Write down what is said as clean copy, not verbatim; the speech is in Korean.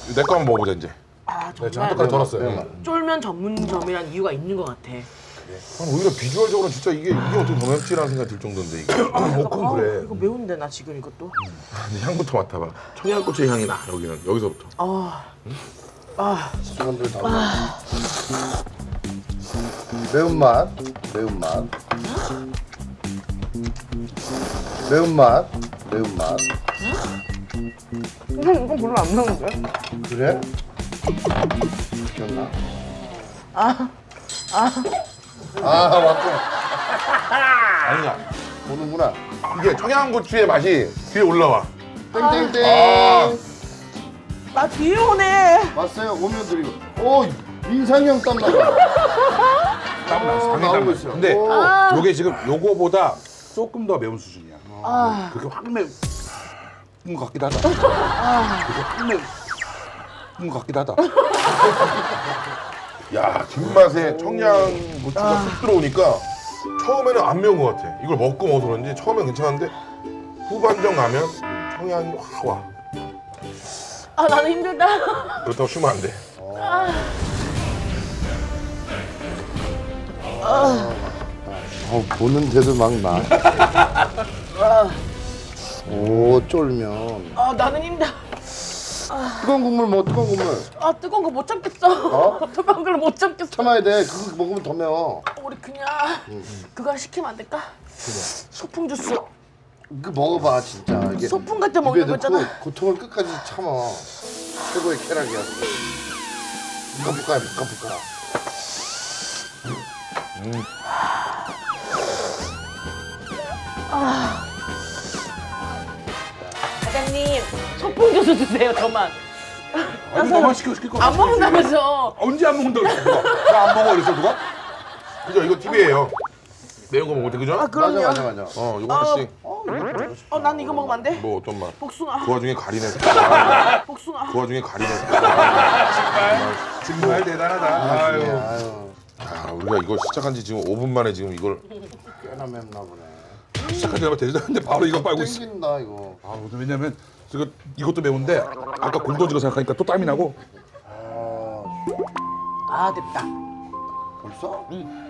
내 거 한번 먹어보자 이제. 아 네, 정말 한턱까지 더 넣었어요. 쫄면 전문점이란 이유가 있는 것 같아. 오히려 비주얼적으로 진짜 이게 어떻게 더 맵지라는 생각이 들 정도인데 이게. 볶음 그래. 이거 매운데 나 지금 이것도. 근데 향부터 맡아봐. 청양고추의 향이 나 여기는 여기서부터. 수건들 다 매운맛, 매운맛, 매운맛, 매운맛. 이건 별로 안 매운데? 그래? 기억나? 맞구나. 아니야. 보는구나. 이게 청양고추의 맛이 뒤에 올라와. 땡땡땡. 나 뒤에 오네. 왔어요. 오면 드리고. 오, 민상이 형 땀나가. 땀나. 나오고 있어. 근데 오. 요게 지금 요거보다 조금 더 매운 수준이야. 그렇게 확 매운 것 같기도 하다. 그렇게 확 매운 것 같기도 하다. 야, 뒷맛에 청양고추가 쑥 들어오니까 처음에는 안 매운 것 같아. 이걸 먹고 먹어서 그런지 처음엔 괜찮은데 후반전 가면 청양이 확 와. 아 나는 힘들다. 그렇다고 쉬면 안 돼. 보는데도 막 나. 오, 쫄면. 아 나는 힘들어. 뜨거운 국물 먹어, 뜨거운 국물. 아 뜨거운 거 못 참겠어. 뜨거운 걸 못 참겠어. 참아야 돼. 그거 먹으면 더 매워. 우리 그냥 그거 시키면 안 될까? 소풍 주스. 그 먹어봐, 진짜. 이게 소풍 같은 입에 먹는 넣고 거잖아. 고통을 끝까지 참아. 최고의 쾌락이야. 볶아볼까, 볶아볼까. 사장님 소풍 주스 주세요 저만. 아니, 너만 시켜 거. 안 먹는다면서. 언제 안 먹는다고 그랬어, 누가? 나 안 먹어 그랬어, 누가? 그죠, 이거 팁이에요. 매운 거 먹을 때, 그죠? 아 그럼요. 맞아. 이거 하나씩. 난 이거 먹으면 안 돼? 뭐 어떤 맛? 복숭아. 그 와중에 가리네. 복숭아. 그 와중에 가리네. 정말 대단하다. 아유. 아유, 야, 우리가 이거 시작한 지 지금 5분 만에 지금 이걸 꽤나 맵나 보네. 시작한 지 얼마 되지도 않는데 바로 이거 빨고 있어. 땡긴다, 이거. 아, 왜냐면 이것도 매운데 아까 굴도지고 생각하니까 또 땀이 나고. 아 됐다. 벌써?